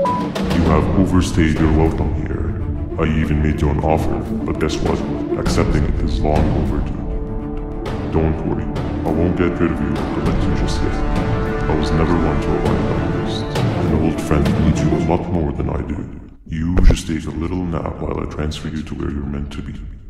You have overstayed your welcome here. I even made you an offer, but guess what? Accepting it is long overdue. Don't worry, I won't get rid of you or collect you just yet. I was never one to abide by rules. An old friend needs you a lot more than I do. You just take a little nap while I transfer you to where you're meant to be.